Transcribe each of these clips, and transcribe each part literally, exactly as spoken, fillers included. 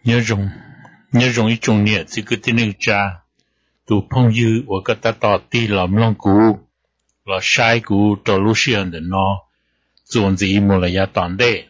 nhớ rồng nhớ rồng ít trồng nhẹ chỉ cứ tin được cha tụ phong dư và cái ta tỏ ti làm long cú là sai cú cho lúc xưa để nó chuẩn gì một là ya toàn đấy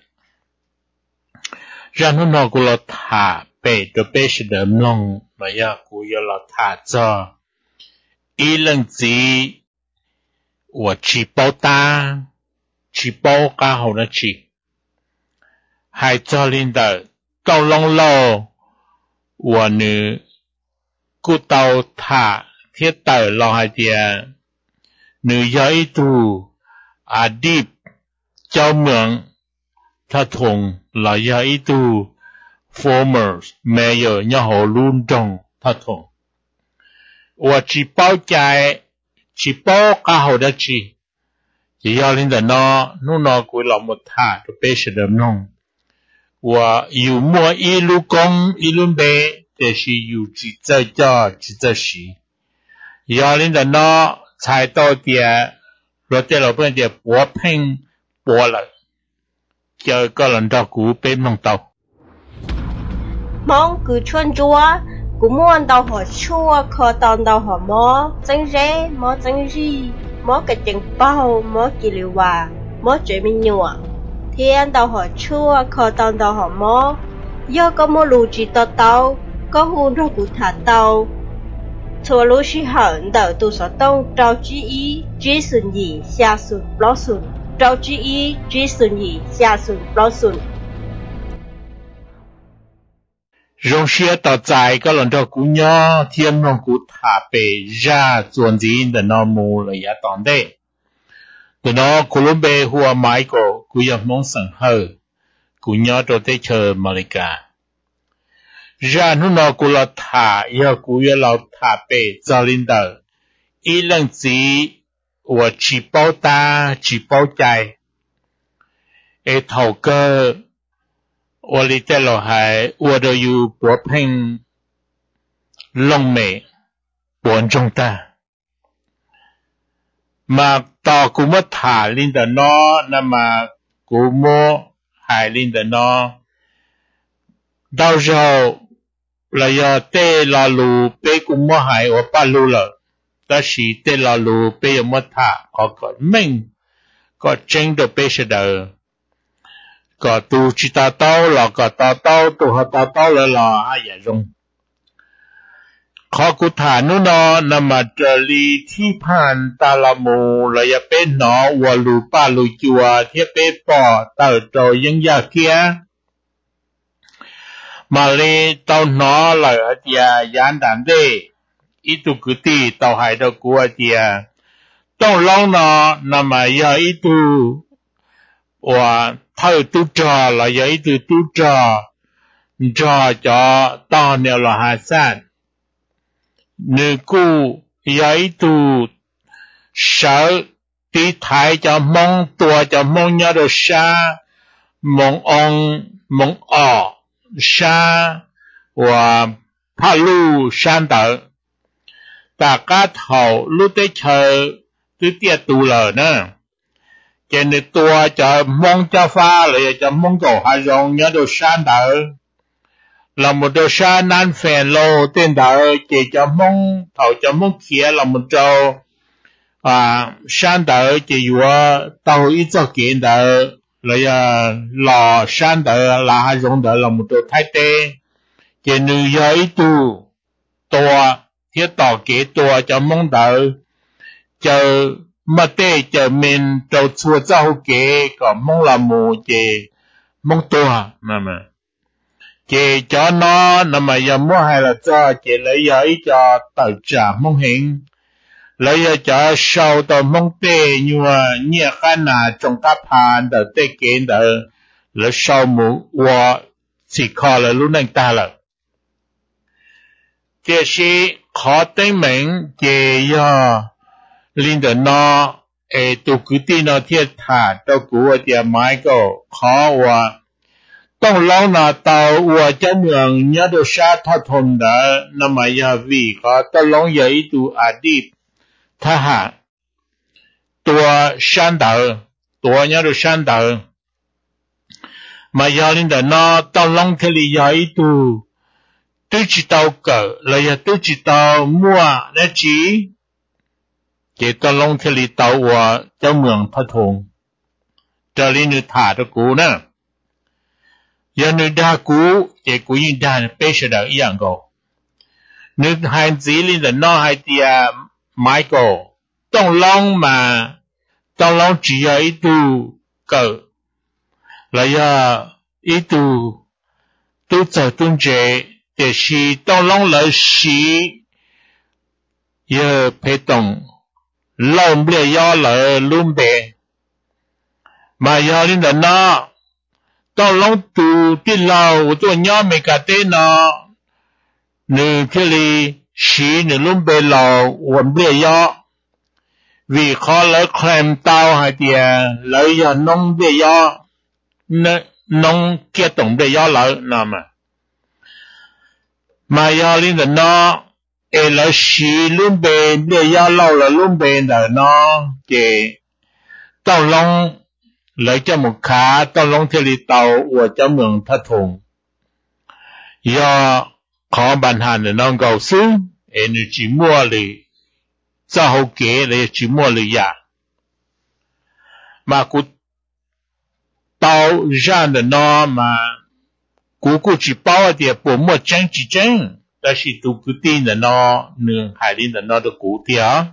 ra nó nó cú là thả bể cho bể sẽ đâm long là ya cú ya là thả cho ý lần gì và chỉ bao ta chỉ bao cả hậu nó chỉ hai cho linh đời câu long lâu và nữ cú tàu thả thiết tờ lo hai tiền nữ giới tu à điệp châu mượn thà thùng là giới tu former mayor nhà hồ luôn trong thà thùng và chỉ bao chạy chỉ bao cả hồ đã chỉ chỉ do linh đời nó nó nó của lòng một thả cho bé sẽ đâm nông và yêu mua y lu công y lu bèแต่是有只在家只在时，要领的那才到点，落在老板的薄拼薄了，叫个人照顾被弄到。 mong cứ chuyên chúa, cứ muốn đào họ chua, khó tòn đào họ mó, chân rễ, mó chân ri, mó cái chân bao, mó kỳ liu hòa, mó chuyện mình nhua. Thiên đào họ chua, khó tòn đào họ mó, do có mó lù chỉ tao tao. Có hôn ra cụ thả tàu thua lũ sĩ hận đợi tù sở tông trao chí ý chí xuân gì xa xuân ló xuân trao chí ý chí xuân gì xa xuân ló xuân rong xia tàu dài có lần đó cụ nhỏ thiên long cụ thả bể ra chuẩn gì để nó mù là giá tòn đấy từ đó cụ lúc bê hùa máy cổ cụ nhập mong sẵn hờ cụ nhỏ trò tế chờ Malika ra nó nó cũng là thả yêu cũng yêu là thả bể cho linh đời ý lần gì và chỉ bao ta chỉ bao chạy ê thầu cơ và lý tế lộ hại và đồ yu bố phênh lông mẹ bốn trong ta mà tao cũng mất thả linh đời nó nằm mà cũng mất hại linh đời nó đau rồi là do tê là lù bê cũng mất hại và ba lù lợ ta chỉ tê là lù bê mất thả có có mình có tranh được bê sẽ đỡ có tu chỉ ta tao là có ta tao tu họ ta tao là là ai vậy rung khó cụ thả nó nó nằm mà trở li thi pan ta là mù là ya bê nó và lù ba lù chùa thiết bê bỏ tờ trò dân gia kia mà lê tao nó là ở địa gián đàn đê ít tu cứ tì tao hay đâu của địa tao lâu nó nằm mà giờ ít tu và thâu tu trò là giờ ít tu tu trò trò cho tao nêu là hà san nữ cụ giờ ít tu sợ tí thái cho mong tua cho mong nhớ được xa mong ông mong ọ sa và pha lu san tờ ta cá thầu lúc tới chờ tới tiệt tù lờ nữa cho nên tua cho mong cho pha lại cho mong cầu hai rong nhớ đồ san tờ là một đồ san nan phèn lô tên tờ chỉ cho mong thầu cho mong kia là một trâu à san tờ chỉ vừa tàu ít cho kiện tờ là lò san tờ là hai rong tờ là một trâu thái tê chỉ nữ giới tu tua thiết tỏ kế tua cho mong tờ chờ mà tê chờ mình trâu chua châu kế có mong là mù chỉ mong tua mà mà chỉ cho nó nằm mà giờ mua hay là cho chỉ lấy giới cho tờ trả mong hình lấy cho sau tờ mong tê nhưng mà nhẹ khăn là trong các bàn tờ tê kiến tờ lấy sau mù và chỉ khó là lúc này ta là chỉ là khó tên mình chỉ do linh tờ nó ê tụ cứ tin nó thiết thả tao của tiệm máy cổ khó và tông lâu nào tao và cho mường nhớ đồ xa thọ thùng đó nằm mà giờ vì có tao lâu giờ ý tụ à đi thả hạ tùa san tờ tùa nhớ đồ san tờ mà giờ linh tờ nó tao lâu thế lý giờ ý tụ tôi chỉ tao cỡ là giờ tôi chỉ tao mua để chỉ chỉ tao long thì li tao và cho mượn thất thùng cho li nữ thả cho cú nè giờ nữ đa cú chỉ cú yên đa bê sẽ được ý dạng cô nữ hai gì li là nó hai tia Michael tao long mà tao long chỉ ở ít tu cỡ là giờ ít tu tu trở tuân chế để是当龙来时，也陪同老不了要来路边，嘛要你的那，当龙读的老我做鸟没个的那，你这里是你路边老我不了要，vì khó lấy kèm tao hay thì lấy giờ nông để do nông kia tổng để do lợi nào mà mà do linh là nó e là xí luôn bền để do lâu là luôn bền là nó thì tao long lấy cho một khá tao long theo đi tàu của cho mượn thất thùng do khó bàn hàn là nó cầu xuống e nó chỉ mua lì cho hậu kế là chỉ mua lì giả mà cụ tàu ra là nó mà cú cú chỉ bảo thì bộ mua chân chỉ chân, đó là tụ cứ tin là nó nương hải linh là nó được cú thì á,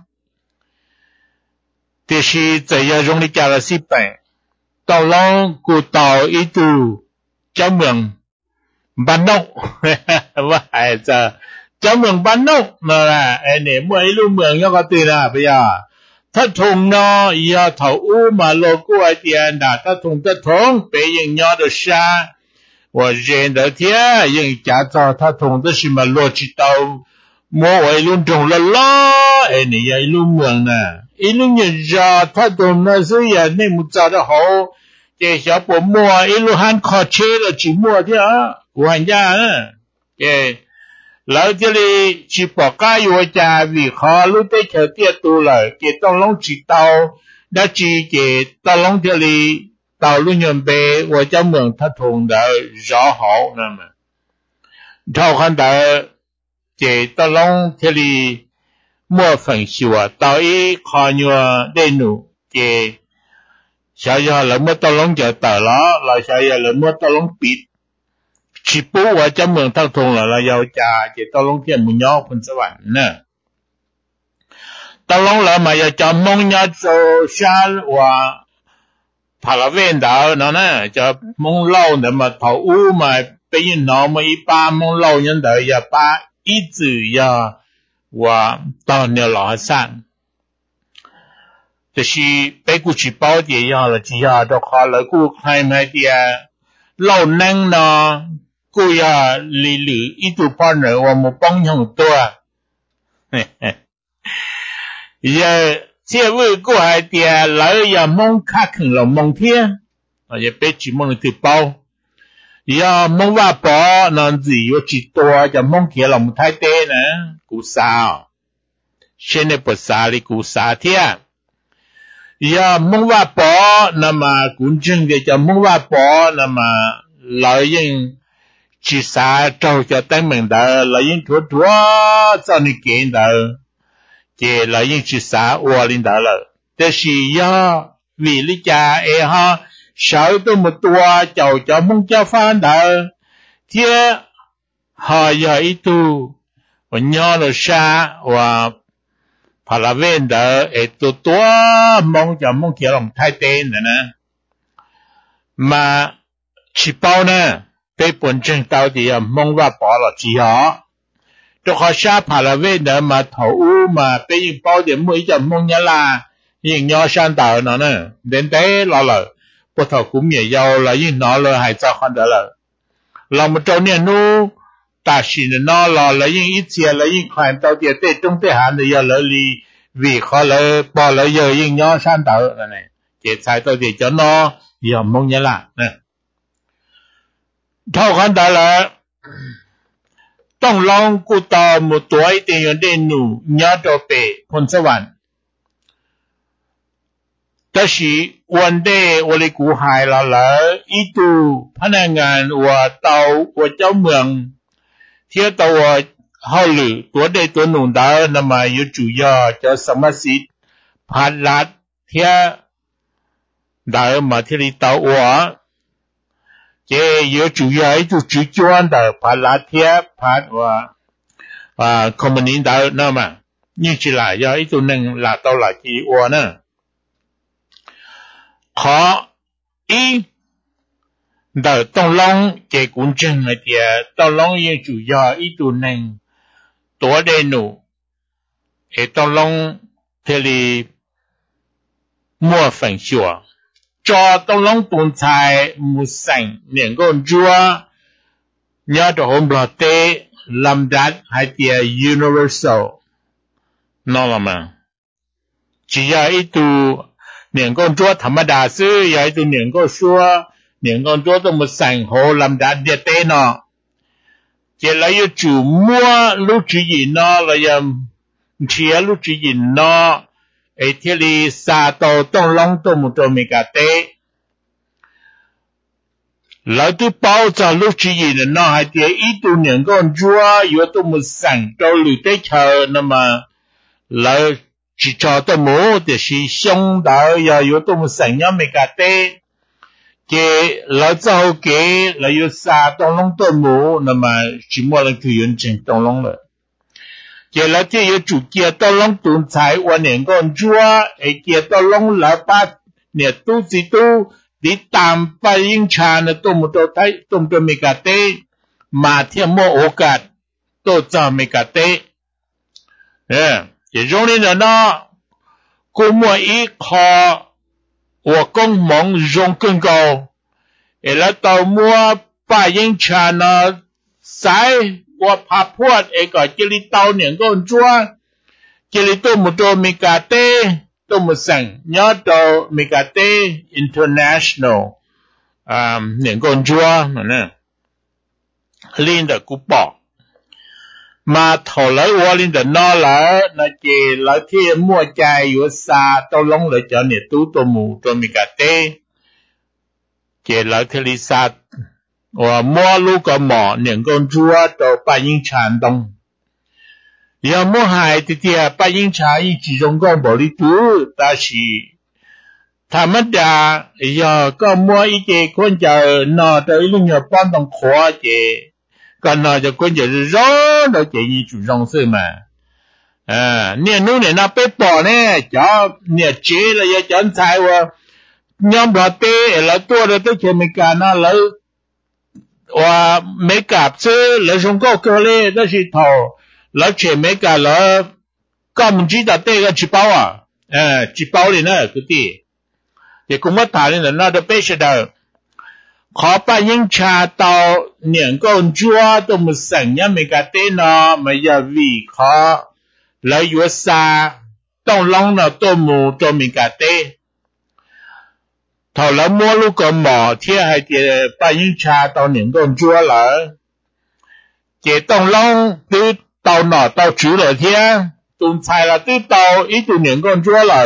thì là tại giờ trong lịch là xí bệnh, tàu long cú tàu ít tu, cháu mường ban nông, vậy giờ cháu mường ban nông mà là anh em mua ít luôn mường nhau có tiền à bây giờ, thất thùng nó giờ thầu u mà lô cú ai tiền đã thất thùng thất thùng, bây giờ nhau được xa我认得天，因家早他同的是么逻辑到，莫为论中了啦，哎，你也一路问呢，一路人家他同那是也你们找得好，这小伯莫一路喊考车了，去莫的啊，玩家呢，这老这里去报家有家为好路对条跌多了，这到龙知道，那只这到龙这里。到路人被我家门他同的绕好那么，照看到这到龙这里莫分析我到一看我内努这小小了莫到龙就到了，老小小了莫到龙ปิดchỉ bố我家门他同了了要家这到龙这没鸟分之外呢，到龙了嘛要家门要走下我。爬了弯道，那呢，叫蒙老那么头乌嘛，被人那么一把蒙老人的也把一直要我到那老山，这是被过去包的要了，只要都好了，过开买的老人呢，过要里里一度帮人，我们帮用多，嘿嘿，也。这位过来的老要蒙卡肯了蒙天，啊也别去蒙了对包，要蒙瓦包那子有几多就蒙天了蒙太多呢，古啥，现在不啥哩古啥天，要蒙瓦包那么古正的叫蒙瓦包那么老人去啥找叫登门的老人多多找你给的。这老人去啥我领导了，但是要为了家哎哈，少这么多，叫叫梦叫翻的，这还要一度我鸟了啥我怕了问的哎多多梦叫梦叫龙太低的呢，嘛吃饱呢，被本身到底要梦话饱了之后。就好像爬了位的嘛头乌嘛被人包的每只梦呀啦，人要上岛呢呢，人得老了，不头cũng也要了，人拿了还早看得了，เรามาเจ้าเนี่ยนู้ตาชินนอ了了人一切了人看到的对中对韩的要了里为好了包了有人要上岛了呢，这才到的叫孬要梦呀啦呢，头看到了。ต้องลองกูต่อหมดตัวไอเตียงเดนูญาติเปพนสวรรค์แต่สิวันเดวันเลยกูหายแล้วละอีตูพนักงานว่าเตาว่าเจ้าเมือง thiết tàu hậu lử tuổi đây tuổi nùng đó nằm mà yếu chủ yếu cho samasit phát lát thiết đó mà thiết đi tàu hóa chế yếu chủ yếu ấy chủ chủ chuyên đó phát lát thiết phát và và community đó nằm mà như chỉ là do ấy tụi nên là tàu là chỉ hóa nữa khó ý đỡ tông long chế cũng chân là thì tông long yên chủ yếu ý tụ nên tuổi đây nụ ấy tông long thế li mua phần sửa cho tông long tồn tại một sảnh những con chúa nhớ được hôm đó tê làm đạt hay thì universal nó là mà chỉ là ý tụ những con chúa thầm đa sư ý tụ những con chúa những con chúa tôi một sảnh hồ làm đạt địa tế nó chỉ là yêu chủ mua lúc chỉ gì nó là yam chia lúc chỉ gì nó ấy thế li sa tô tông long tô một tô mi cả tế lại tôi bảo cho lúc chỉ gì là nó hay thì ít tu những con chúa yêu tôi một sảnh cho lưỡi tế chờ nó mà lại chỉ cho tôi mua thì chỉ xong đó giờ yêu tôi một sảnh nhá mi cả tế cái lão giáo cái là yêu sa tông long tôi mua nằm mà chỉ mua lần thứ yên trình tông long rồi cái là cái yêu chủ kia tông long tồn tại và những con chúa ấy kia tông long là ba nè tu gì tu đi tam ba yên trà nè tôi một tôi thấy tôi tôi mấy cái tê mà thêm mua ô cát tôi cho mấy cái tê nè cái giống như là nó cô mua ít khó我公忙用更高，诶，那到末把人钱呢，塞我怕破诶个，这里到年个做，这里都没做米咖啡，都没生，要到米咖啡 international， 啊，年个做呢，领的古堡。mà thầu lấy qua lên đến nó là nó chỉ lấy thì mua chai yếu xa tao long lấy cho nhiệt tú tô mù cho mình cả tê chỉ lấy thì đi xa và mua lúc có mỏ những con chúa cho ba yên tràn đông giờ mua hai thì thì ba yên tràn chỉ dùng con bỏ đi tú ta chỉ tham gia giờ có mua ý chế con chờ nó tới lúc nhỏ ban đồng khó chế còn nó cho quân giờ rõ nó chỉ như chủ rong sư mà à nè nu nè nó bé bỏ nè cho nè chế là giờ chọn sai wa nhóm đó tê là tua đó tới chơi mấy cái nó lấy và mấy cặp sư lấy xong có cơ lê đó là thầu lấy chơi mấy cái là có mình chỉ đặt tê cái chỉ bao à à chỉ bao lên nữa cái gì thì cũng mất thà lên là nó được bé sẽ đâu khó ba những cha tao những con chúa tôi một sảnh nhá mấy cái tên nó mà giờ vì khó lấy yếu xa tông long nó tôi mù cho mình cả tên thầu là mua lúc có mỏ thì hay thì ba những cha tao những con chúa là chỉ tông long từ tao nọ tao chủ rồi thì tụi sai là từ tao ít tụi những con chúa là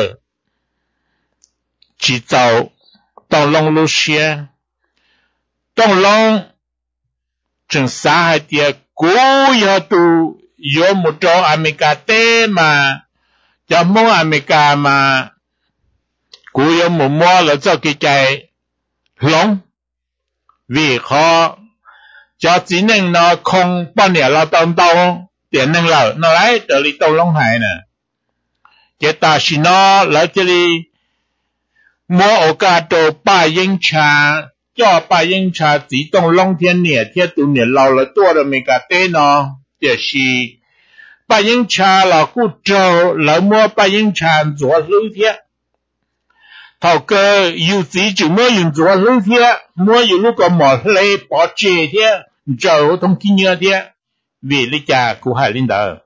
chỉ tao tông long lúc xưa tông long chẳng xa hay thì cố yếu tụ yếu một chỗ America tế mà cho mua America mà cố yếu một mua là cho cái chạy long vì khó cho chỉ nên nó không bao nhiêu là tông tông tiền nên là nó lấy trở đi tông long hải nè cái ta chỉ nó lấy cái đi mua ở cả đồ ba yên trà cho ba yên trà chỉ tông long thiên nhẹ thiên tu nhẹ lâu là tua là mấy cái tên nó để xí ba yên trà là cụ trâu là mua ba yên trà做lưu thiên thầu cơ yêu chỉ chỉ mua dùng做lưu thiên mua dùng lúc có mỏ lấy bỏ chế thiên trâu thông kinh nhớ thiên vì lý cha của hai linh đạo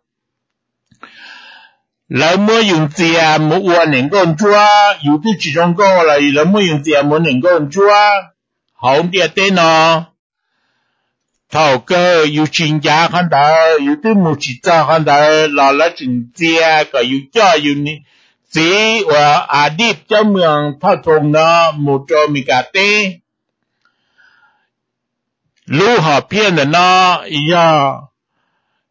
là mua dùng tiền mua uổng những con chúa yêu tu chỉ trong câu là là mua dùng tiền mua những con chúa hậu địa tên nó thầu cơ yêu chính gia khán đó yêu tu mua chỉ cho khán đó là là chính gia cái yêu cho yêu ni chỉ và à đi cho mình thao thông nó một cho mình cả tế lưu họ phiền là nó giờ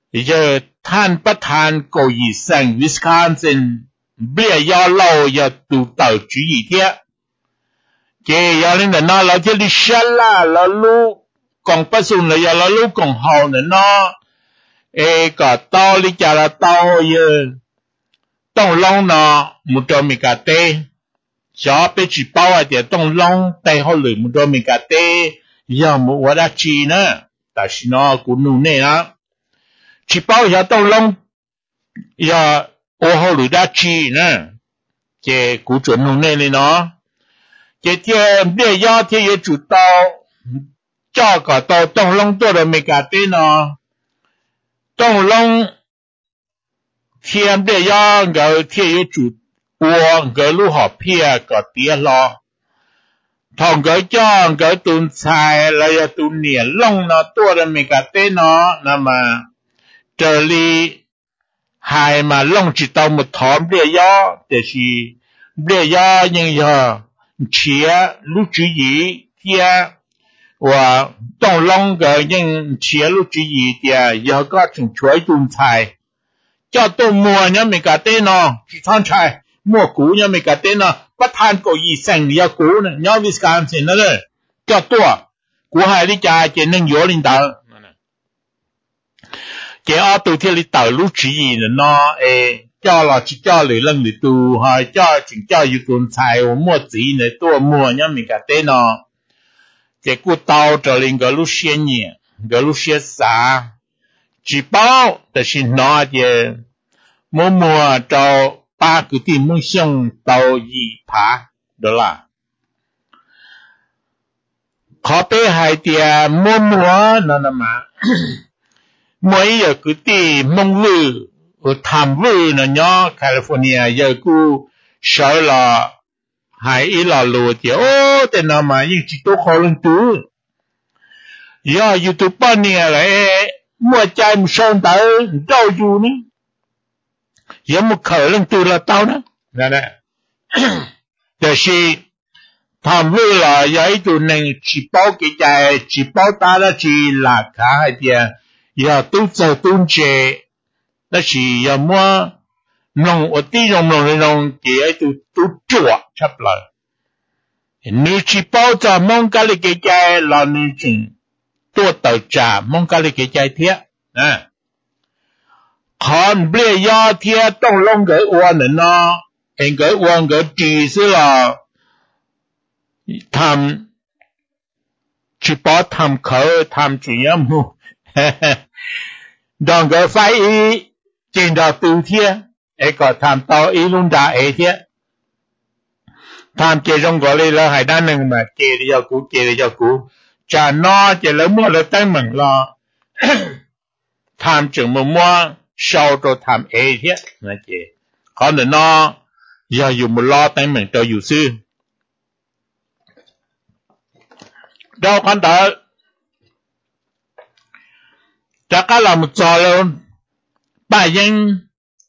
giờท่านประธานโกยีแซงวิสคอนซินเบียยาเล่ายาตูเต่าจีเทียเจยาลินเดน่าเราจะลิชลาเราลูกกองประสุนเลยเราลูกกองเฮาเนี่ยเนาะเอก็ต่อลิจาราต่อเยอะต้องลองเนาะมุดมิกาเตชอบไปจีบเอาเดี๋ยวต้องลองแต่เขาเลยมุดมิกาเตยามุวดาจีนะแต่ชิโนกูนู่นเนี่ยนะจีบเอาอย่าต้องลองอย่าโอเขาหรือดาจีนะเจ้กูจนนู่นเนี่ยเลยเนาะเจ้าเที่ยเบี้ยยอเที่ยจุดต่อจ้าก็ต่อต้องลองตัวมิกาเตเนาะต้องลองเที่ยเบี้ยยอก็เที่ยจุด我个路好偏个跌了，同个讲个炖菜了要炖年弄了多了没个对呢，那么这里还嘛弄起到木汤的呀，就是的呀人呀切路主义的，我当弄个人切路主义的，要个成全炖菜，叫到末呢没个对呢，去炒菜。มัวกูยังไม่กระเต้นนะประธานก็ยีแสงเนี่ยกูเนี่ยย้อนวิสการสินั่นเลยเจ้าตัวกูให้ลิจ่าเจนึงโยลินดาเจ้าตัวที่ลิตาลูกจีเนี่ยเนาะเอเจ้าเราจีเจ้าเลยเรื่องลิตูฮะเจ้าจึงเจ้าอยู่คนไทยว่ามัวจีเนี่ยตัวมัวยังไม่กระเต้นเนาะเจ้ากูเตาจะลิงกับลูกเชียนเนี่ยกับลูกเชียสาจีเป้าแต่สินอเจ้ามัวมัวเจ้าba cái tiền muốn xong tàu gì phá đó là khó bé hai tiền mua mua nó là mà mỗi giờ cái tiền mong vư ở tham vư nó nhỏ California giờ cứ sợ là hai ý là lùa thì ô tên nào mà những chỉ tốt khó lên tú giờ YouTube này là mua chai một son tới đâu dù nữa giờ một khởi lên từ là tao đó nè nèแต่สิทำเวลาใหญ่ตัวหนึ่งchỉ bao cáiใจchỉ bao ta là chỉ là cả hai tiền giờ tu giờ tu chế đó chỉ giờ mua nông ở tí nông nông nông cái tu tu chua chấp lại nếu chỉ bao giờ mong cái cáiใจlà nên chừngตัวtàu trả mong cái cáiใจthiệt nè còn bây giờ thìต้องลงcái uốn này nó hình cái uốn cái chỉ là làm chỉ bảo làm khẩu làm chỉ nhắm mu đồng cái phải ý trên đó từ thiệt ấy có làm tao ý luôn đã ấy thiệt làm chỉ trong cái là hai đàn nâng mà chỉ để cho cú chỉ để cho cú chả nó chỉ lấy mua là tay mình lo làm chừng mà mua sau đó làm ấy thiệt là chỉ còn nữa nó giờ dùng một lo tay mình cho dù sư đâu con đợi chắc cả là một trò luôn bà dân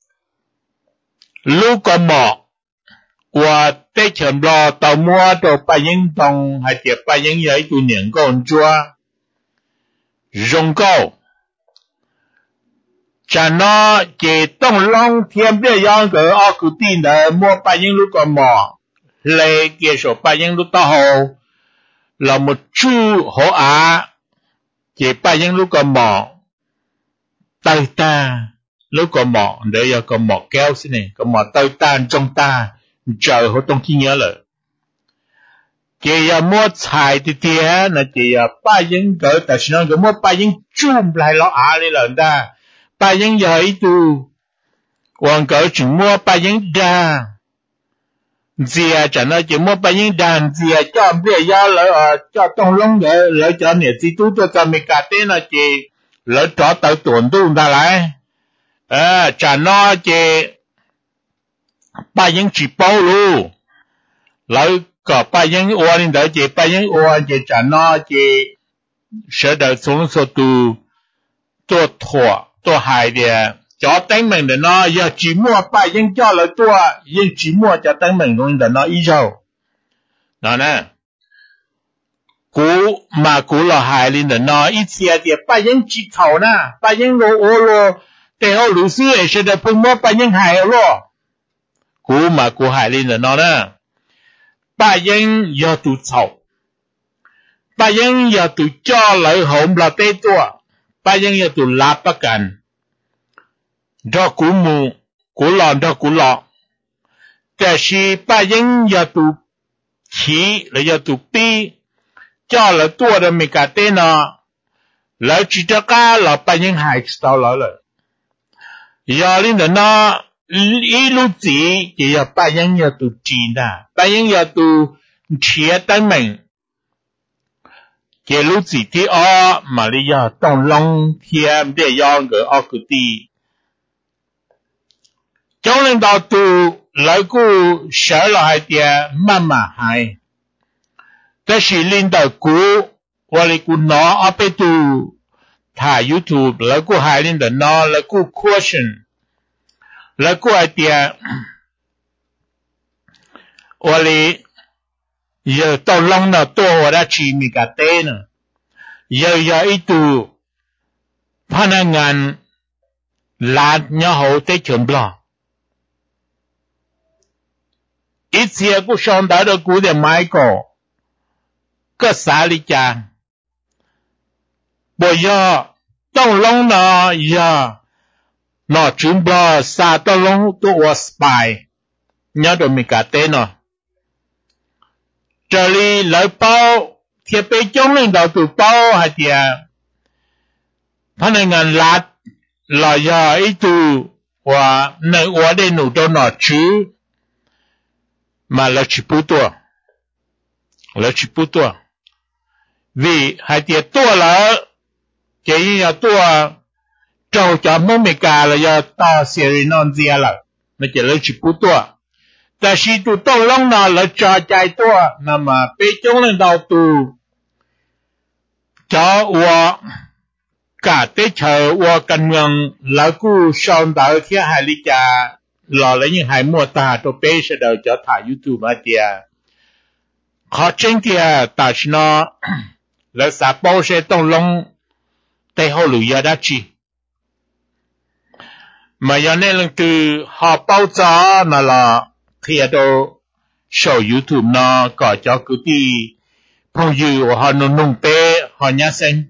lúc có mỏ của tết chậm lo tàu mua đồ bà dân tông hay tiệp bà dân giấy tụ niệm con chua rong câu chả nó chỉ tông long thiên biết yang cái ở cụ tin là mua bà dân lúc có mỏ lấy kia số bà dân lúc tao hồ là một chú hổ á chỉ bà dân lúc có mỏ tay ta lúc có mỏ để giờ có mỏ kéo xin này có mỏ tay ta trong ta chờ hổ tông chi nhớ lại chỉ giờ mua xài thì thì là chỉ bà dân cỡ tại sao nó mua bà dân chum lại lo á đi lần ta bà dân giờ ý tu còn cỡ chỉ mua bà dân đa dìa chẳng nói chỉ mua bà dân đàn dìa cho bây giờ lỡ cho tông lông để lỡ cho nè thì tu cho cho mình cả tên là chỉ lỡ cho tới tuần tu ta lại à chẳng nói chỉ bà dân chỉ bao luôn lỡ có bà dân ua lên đỡ chỉ bà dân ua chỉ chẳng nói chỉ sẽ đợi xuống số tu tu thua tu hại địa cho tính mình để nó giờ chỉ mua bài dân cho lại tua dân chỉ mua cho tính mình luôn để nó ý đâu đó nè cú mà cú là hại lên đó nó ít xe thì ba những chỉ thầu na ba những lô ô lô để họ lũ sư ấy sẽ được phun mất ba những hại lô cú mà cú hại lên đó nó nè ba những giờ tụ thầu ba những giờ tụ cho lại hồn là tê tua ba những giờ tụ lạp bắt cần cho cú mù cú lòn cho cú lọแต่是把人要读起，了要读笔，叫了多的没个对呢，了知道个了把人还知道了了，要领的呢一路走也要把人要读记的，把人要读切的门，一路走的哦，嘛你要当龙天的要个奥个的，叫人到读。来个小了还点慢慢还，但是领导股我来股拿阿贝度，他 YouTube 来个还领导拿来个 question， 来个还点，我来要到弄到多我的去米个带呢，要要一度，พนักงานร้านเนี่ยเขาได้จนบล้อ一切不上到的古的买过，个啥里家，不要当龙呢呀，那全部啥到龙都我 spy， 你都没搞对呢。这里来包，贴被中领导都包还点，他那个拉拉呀一度我那我的努到哪去？mà là chỉ bút tua, là chỉ bút tua, vì hai tiệt tua là cái gì là tua, trâu cho mông mày cả là do ta seri non gì là, nó chỉ là chỉ bút tua, ta chỉ tu tông long nào là cho chạy tua, nằm mà bị chống lên đầu tu, cho我cả tế chờ我cần ngừng là cú son đạo kia hai lý cha lò lấy những hai mua ta tôi bé sẽ đầu cho thả YouTube mà tia khó chân tia ta chỉ nó là xã bao sẽ tông long tay họ lùi ra chi mà giờ này lần từ họ bao giờ mà là khi đó show YouTube nó có cho cứ đi phong dư họ nung nung bé họ nhá xanh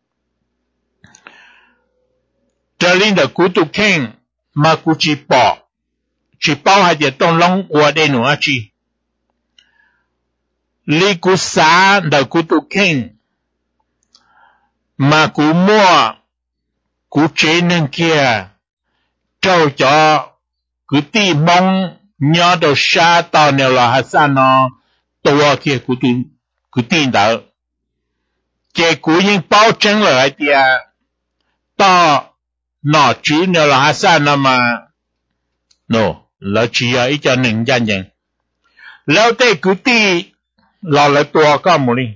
trở lên được cú tụ khen mà cú chỉ bỏ chỉ bao hai điểm tông long của đây nữa chi lý cú xá được cú tụ khen mà cú mua cú chế nên kia trâu cho cứ ti mong nhớ đồ xa tàu nèo là hát xa nó tùa kia cú tụ cứ tin đó chế cú những bao chân lại tia to nó chứ nèo là hát xa nó mà no là chỉ là ít cho nền dân dân lâu tê cứ ti là lại tùa có một đi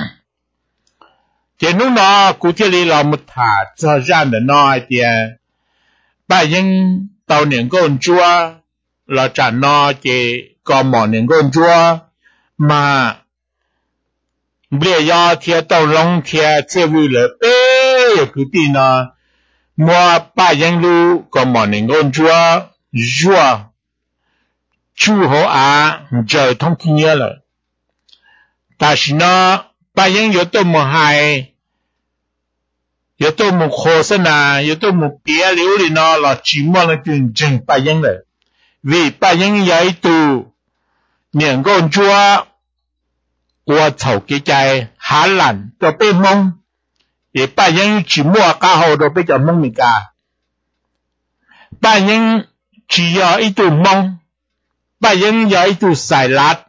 chế lúc đó cú thiết lý là một thả cho ra để nói tia bà những tàu niệm con chúa là trả nó chế có mỏ niệm con chúa mà bây giờ thì tàu long thì chế vui là bê cứ tin nó mua bà những lưu có mỏ niệm con chúa chúa chú hộ à trời thông tin nhớ rồi ta chỉ nó bà những yếu tố một hai yếu tố một khổ sinh à yếu tố một bia liễu thì nó là chỉ mua là chuyện chừng bà những rồi vì bà những giấy tù niệm con chúa我炒嘅就係下欄就俾蒙，而白人全部啊家好都比較蒙咪噶，白人只要一度蒙，白人有一度晒辣，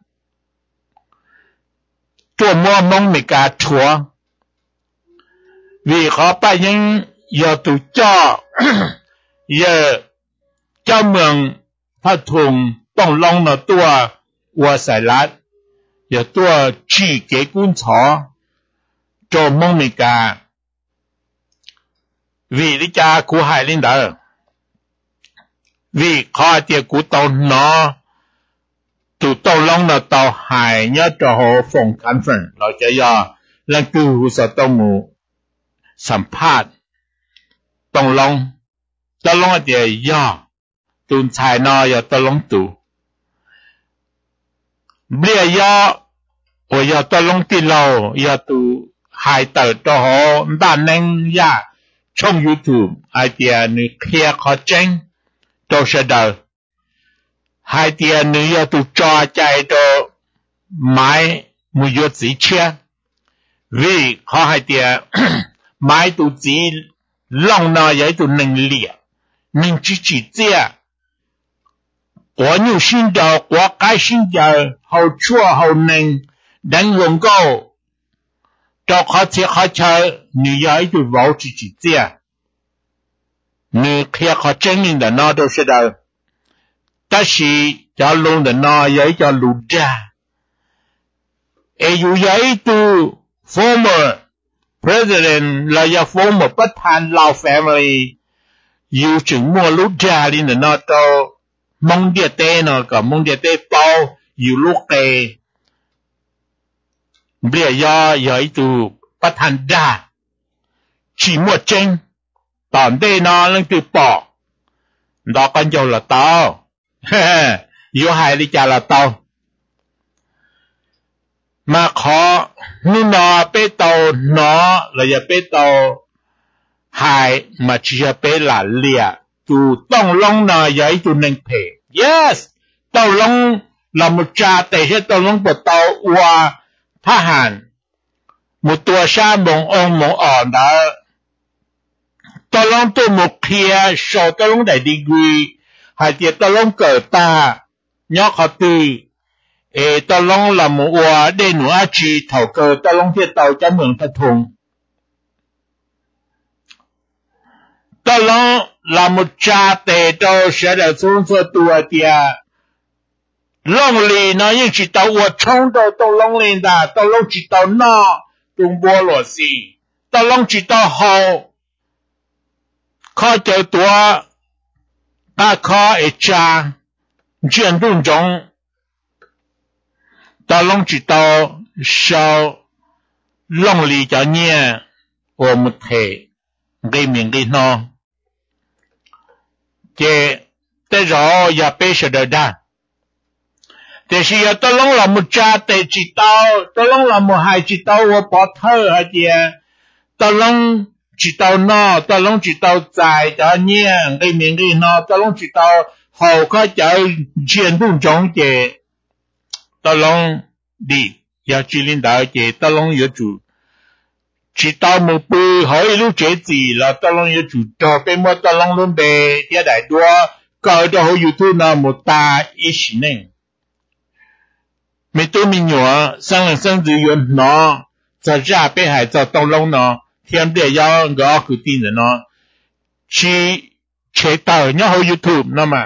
做麼蒙咪噶錯，vì họ白人要度做，要專門他同當窿了多我晒辣。有多去给工厂做梦咪噶，为你家古海领导，为เขาเดียกูตอนนอตูตอนลงเราตอหายเนี่ยจะหอส่งคันฝนเราจะยอ lần từ hồ sơ tông mùสัมภาษณ์ตรงลงตรงลงเดียย่อตุนชายนอยตรงลงตูเบี้ยย่อโอยตรงลงตีเรายาตูหายเติร์ตัวหอด้านนึงยาช่อง YouTube ไอเดียนึกเคลียร์ขอเจงตัวเสดไอเดียนึกยาตูจอใจตัวไม้มุยสีเชียวิขอไอเดียไม้ตูจีลองนอยตัวหนึ่งเหลี่ยหนึ่งจีจีเจีย我有心的我该心的好错好能能用够到考试考试你要一直保持自己你可以考证明的那都是的但是要弄的那要一个路的哎有要一度 former president 来要 former ประธานเรา family อยู่ถึงมัวลุดาลิน的那都มองเดียเต้เนาะก็มองเดียเต้เป้าอยู่ลูกเตเบียยอยอยตูประธานดาฉีมัวเจงตอนเต้เนาะเรื่องตัวปอดอกกันโยละเต้าอยู่หายลิจาละเต้ามาขอนู่นเนาะเป้เต้าเนาะเราจะเป้เต้าหายมาเชียเป้หลานเลียตูต้องลงเนาะยอยตูหนึ่งเพyes ต้องลงลำมุจาแต่ให้ต้องลงปวดเตาว่าทหารมุตัวชามงองมงอ่อนได้ต้องลงตัวมุเคียโชต้องลงได้ดีกรีหายเดียต้องลงเกิดตาย่อขอตีเอต้องลงลำมุว่าได้หนูอาชีเถ่าเกิดต้องลงเทียเตาจะเมืองปทุมต้องลงลามุจาเตโตเสด็จสูงสุดตัวเดียลงลีนะยังจิตเอาวัวช่องโตต้องลงลีนดาต้องลงจิตเอาหน้าตุงบัวหลวสีต้องลงจิตเอาหอข้อเจอตัวตาข้อเอจาเจียนดุนจงต้องลงจิตเอาเช้าลงลีจะเนี่ย我们เท给明给孬เจแต่รออย่าไปเสด็จได้แต่สิอย่าตกลงละมุจาแต่จิตเตาตกลงละมุหายจิตเตาว่าปอเธอฮะเจียตกลงจิตเตานอตกลงจิตเตาใจจะเนี่ยไอ้เมียงไอ้นอตกลงจิตเตาเขาก็จะเจียนดุจงเจตกลงดีอย่าจิลินดาเจตกลงอย่าจูจิตเตามือปืนเขาอีลูกเจจีแล้วตกลงอย่าจูต่อไปหมดตกลงลุ่มเบยเดี๋ยวได้ตัวก็จะเขาอยู่ที่นั่นหมดตาอีสิหนึ่งไม่ตัวมีหนัว生人生子有孬在家北海在东龙孬天边要个个地人孬去去到然后 YouTube 那么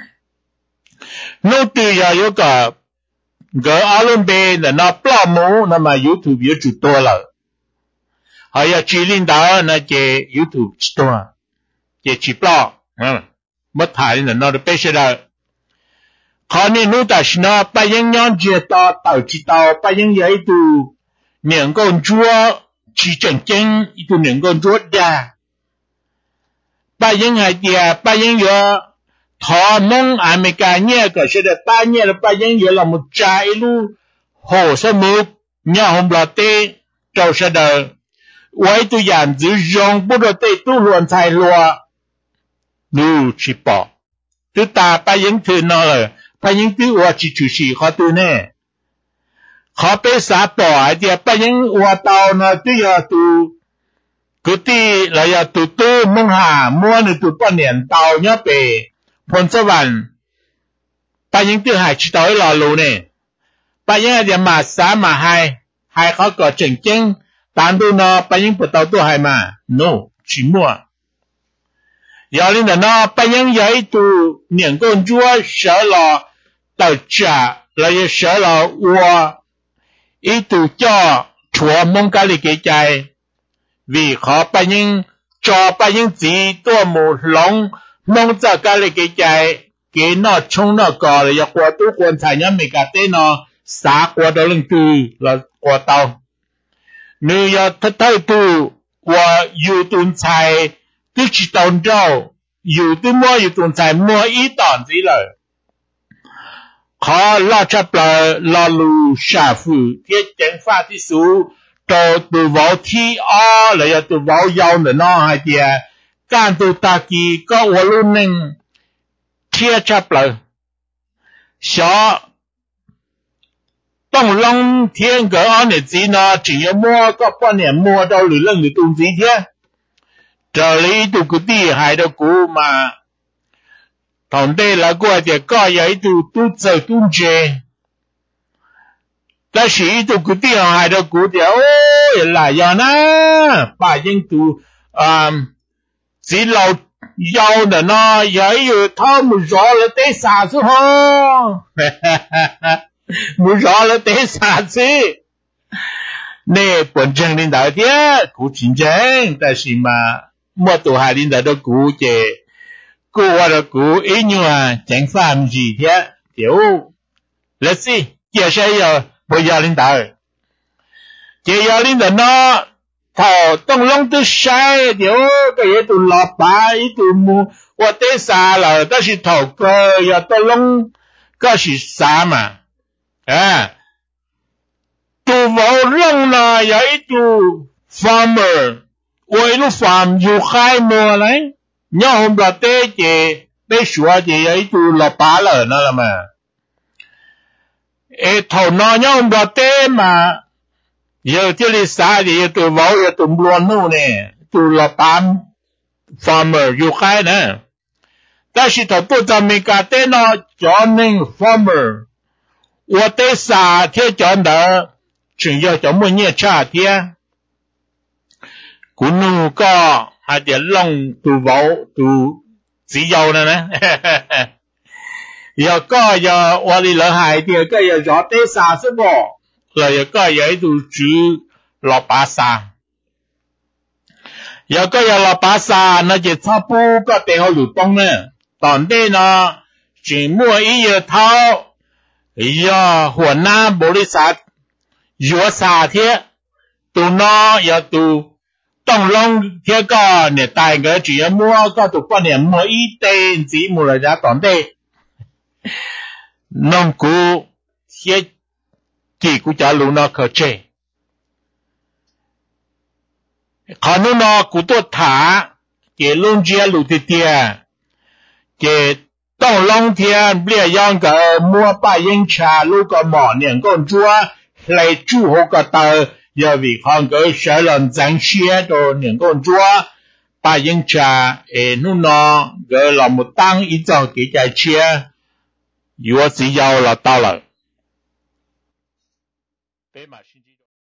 那对要有个个阿伦贝的那ปลอม那么 YouTube 有就多了还要指领导那些 YouTube 多也去ปลอ嗯没ถ่าย那那的被写了คราวนี้นู้แต่ชนะไปยังย้อนเจตาเต่าจิตาไปยังใหญ่ดูเหนียงก้นจัวจีเจ๋งเจ๋งอีตัวเหนียงก้นจัวดาไปยังไงเดียไปยังเยอะทอมงอเมริกาเนี่ยก็เสด็จตาเนี่ยแล้วไปยังเยอะเราหมดใจลูโหสมุกเนี่ยหงบลาเต้เจ้าเสด็จไว้ตัวอย่างจื้อยงบุตรเต้ตู้ล้วนไทยลัวดูชิปอตัวตาไปยังถือนอเลยไปยังตื้อว่าจิตจุสีขอตัวแน่ขอไปสาปอไอเดียไปยังว่าเตานะตื้อยาตูกุฏิเราอยาตูตู้มุ่งหามัวหนึ่งตัวป้อนเหนียนเตาเนี่ยเปพลสวรรค์ไปยังตื้อหายชิตเอาให้รอรู้เนี่ยไปยังเดียมาสามาให้ให้เขาก็เจ๋งเจ๋งตามดูนะไปยังปวดเตาตัวให้มา no ชิมัวยาลินนะไปยังใหญ่ตัวเหนียงก้นจัวเสือหล่อ到家来也学了我一度叫戳蒙咖喱给在为何不应做不应自多木龙蒙着咖喱给在给那冲那个了要过多关才要没个对呢啥过到人对了过到你要特态度，我有顿菜，都去当着，有顿么有顿菜么一档子了。họ lo chấp là lo lù xả phụ thiết chẳng phát tí số cho tù vào thi ó là tù vào giàu nữa nó hay kìa can tù ta kỳ có ổ luôn nên chia chấp là xó tông long thiên cỡ ó này gì nó chỉ có mua có bao nhiêu mua đâu lửa lưng lửa tùm gì thế trở lý tù cứ đi hai đâu cũ mà thằng đây là qua thì có vậy tụ tụ giờ tụ chơi, ta chỉ tụ cứ tiếng hai đứa cũ thì ôi là giờ na, bà dân tụ um chỉ lâu giàu nữa nó vậy rồi thao một gió là té xả xuống ho, một gió là té xả xuống, nè本身领导的古清真，但是嘛，莫都还领导的古节。cô qua đó cô ý như là chẳng phạm gì thế kiểu let's see chia sẻ giờ bây giờ linh đạo chia giờ linh đạo nó thầu tông long tư sai kiểu cái gì tụ lọp ba ý tụ mu và tế xa là đó là thầu cơ giờ tông long có sự xa mà à tụ vào long là giờ ý tụ farmer với nó farm dù khai mùa đấy nhớ hôm đó tế chị tế sủa chị ấy tụ lọp bá lờ nó là mà ê thầu nó nhớ hôm đó tế mà giờ chứ lý xa thì tụ vào giờ tụ luôn nụ nè tụ lọp bá farmer dù khai nè ta chỉ thầu tụ cho mình cả tế nó cho nên farmer và tế xa thế cho đó chừng giờ cho mỗi nhẹ trả thế cũng nụ có hay để long tụ vào tụ chỉ dầu nè nè giờ có giờ qua đi lợi hại thì cái giờ rõ tế xa sẽ bỏ rồi giờ có giờ tụ chữ lọ bá xa giờ có giờ lọ bá xa nó chỉ thao bù có thể họ lụt bông nè tòn đây nó chỉ mua ý giờ thao giờ huấn na bồ đi sát giờ xa thế tụ nó giờ tụ tông long thế có nè tài cái chỉ mua có tụ quan niệm mua ít tiền chỉ mua là giá tòn đây nông cụ thế chỉ cụ trả luôn nó khởi chế còn nó nó cụ tôi thả cái lông chia lụt thì tiền cái tông long thiên bây giờ cái mua ba yên trà lúc có mỏ niệm con chúa lại chú hộ cái tờ giờ vì con cái sở lần giảng xe đồ những con chúa ba yên trà ê nu nó cái là một tăng ít cho cái trái chia yếu chỉ giàu là tao rồi